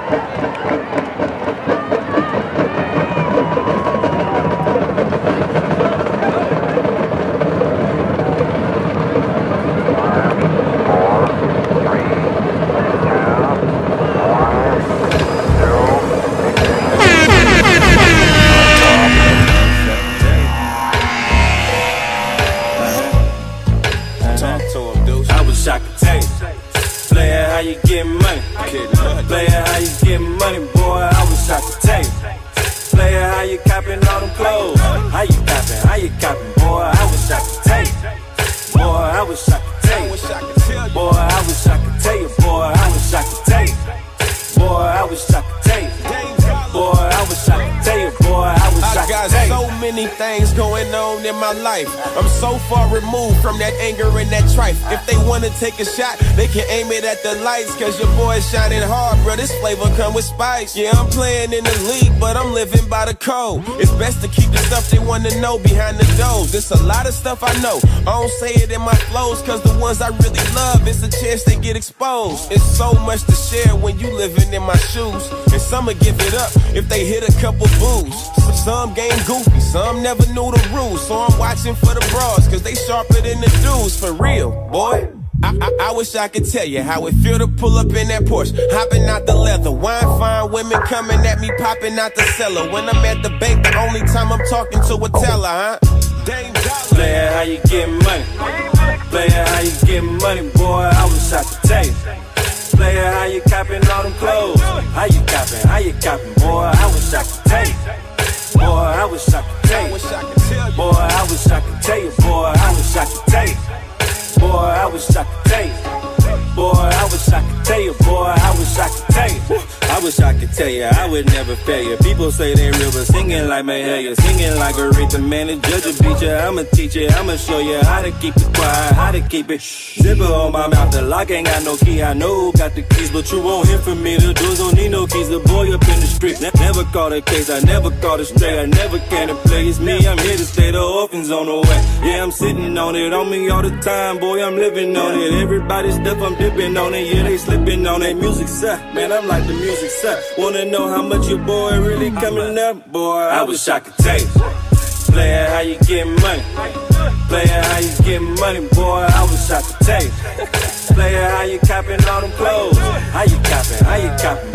Things going on in my life. I'm so far removed from that anger and that trife. If they wanna take a shot, they can aim it at the lights, cause your boy's shining hard, bro. This flavor come with spice. Yeah, I'm playing in the league, but I'm living by the code. It's best to keep the stuff they wanna know behind the doors. There's a lot of stuff I know, I don't say it in my flows, cause the ones I really love, it's a chance they get exposed. It's so much to share when you living in my shoes, and some'll give it up if they hit a couple boos. Some game goofy, some never knew the rules, so I'm watching for the bras, cause they sharper than the dudes, for real, boy. I wish I could tell you how it feel to pull up in that Porsche, hopping out the leather, wine, fine women coming at me, popping out the cellar. When I'm at the bank, the only time I'm talking to a teller, huh? Dame Dollar. Player, how you getting money? Player, how you getting money, boy? I wish I could tell you. Player, how you copping all them clothes? How you copping, boy? I wish I could tell you. Boy, I wish I could tell you. Boy, I wish I could tell you. Boy, I wish I could tell you. Boy, I wish I could tell you. Boy, I wish I could tell you. Boy, I wish I could tell you. I wish I could tell you, I would never fail you. People say they real, but singing like Mahalia, singing like Aretha, man, the judge will beat you. I'ma teach you, I'ma show you how to keep it quiet, how to keep it. Zipper on my mouth, the lock ain't got no key. I know who got the keys, but you won't hear from me. The doors don't need no keys. The boy up in the street, never caught a case, I never caught a stray. I never can to play. It's me, I'm here to stay. The orphans on the way. Yeah, I'm sitting on it, on me all the time, boy. I'm living on it. Everybody's stuff, I'm dipping on it. Yeah, they slipping on it. Music suck, man. I'm like the music suck. Wanna know how much your boy really coming up, boy? I wish I could tell you. Player, how you getting money? Player, how you getting money, boy? I wish I could tell you. Player, how you copping all them clothes? How you copping,